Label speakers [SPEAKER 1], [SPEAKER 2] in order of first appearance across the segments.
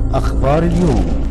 [SPEAKER 1] أخبار اليوم.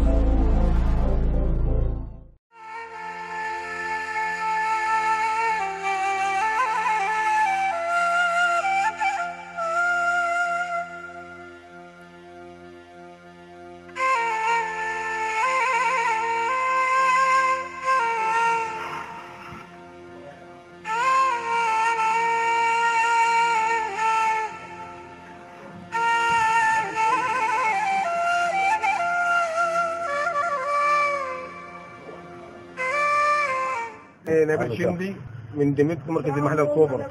[SPEAKER 2] نبيل شندي من دمياط مركز المحله الكبرى.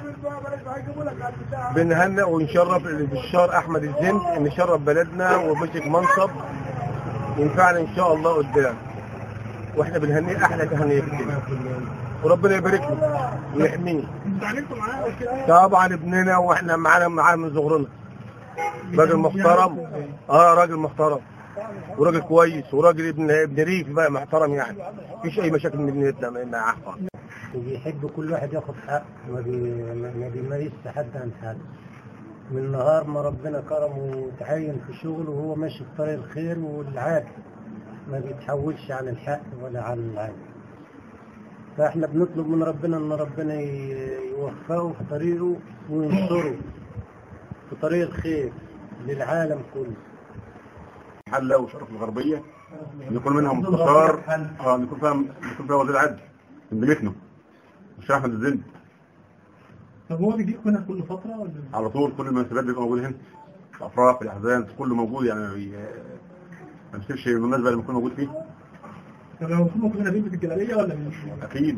[SPEAKER 2] بنهنئ ونشرف بالشار احمد الزند ان شرف بلدنا ومسك منصب ينفعنا ان شاء الله قدام، واحنا بنهنئ احلى تهنئه كده، وربنا يبارك له ويحميه. طبعا ابننا واحنا معاه من صغرنا. راجل محترم، راجل محترم وراجل كويس وراجل ابن ريف بقى محترم، يعني مفيش اي مشاكل من معاه.
[SPEAKER 3] وبيحب كل واحد ياخد حق، ما بيمارسش حد عن حد. من نهار ما ربنا كرمه وتعين في شغله وهو ماشي في طريق الخير والعدل، ما بيتحولش عن الحق ولا عن العدل. فاحنا بنطلب من ربنا ان ربنا يوفقه في طريقه وينصره في طريق الخير للعالم كله.
[SPEAKER 4] حلة وشرف الغربية يكون منها مستشار، يكون فيها وزير عدل من دمياط الشيخ احمد الزند.
[SPEAKER 5] طب هو بيجيب هنا كل فترة ولا؟
[SPEAKER 4] على طول، كل المناسبات بيبقى موجود هنا، الافراح الاحزان كله موجود، يعني ما بيسيبش المناسبة اللي بيكون موجود فيه.
[SPEAKER 5] طب هو موجود هنا في الجلالية ولا مش؟
[SPEAKER 4] اكيد،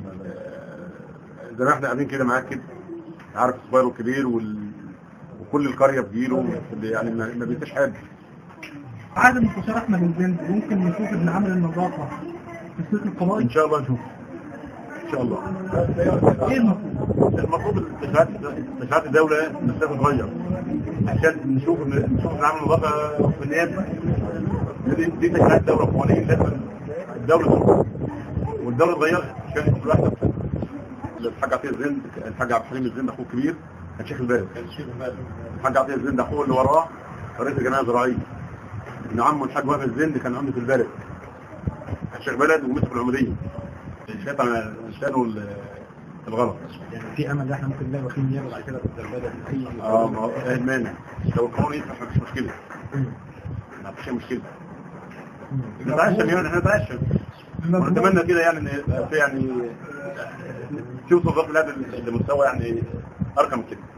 [SPEAKER 4] زي ما احنا قاعدين كده معاك كده، عارف الصغير والكبير وكل القرية بتجيله، يعني ما بينساش حاجة.
[SPEAKER 5] عادة المستشار احمد الزند ممكن نشوف ابن عمل النظافة في السلك القضائي؟
[SPEAKER 4] ان شاء الله نشوف ان شاء الله.
[SPEAKER 5] ايه المفروض؟
[SPEAKER 4] المفروض استشارات الدولة نفسها تتغير عشان نشوف ابن عمل النظافة في النيابة. دي استشارات الدولة قوانين لازم الدولة تنظر والدولة تغيرها عشان كل واحد. الحاج عطية الزند، الحاج عبد الحليم الزند اخوه الكبير كان شيخ البلد، الحاج عطية الزند اخوه اللي وراه رئيس الجمعية الزراعية. ابن عمه الحاج وهب الزند كان عمده البلد، كان شيخ بلد ومسك العمودية. شايف على لسانه الغلط.
[SPEAKER 5] يعني في امل احنا ممكن نلاقي وكيل نيابه بعد كده في البلد اي
[SPEAKER 4] ما هو ايه المانع؟ لو القانون يفتح مفيش مشكله، ما فيش مشكله. نتعشم، يعني احنا نتعشم ونتمنى كده، يعني ان في يعني توصل ضغط البلاد لمستوى يعني ارقى من كده.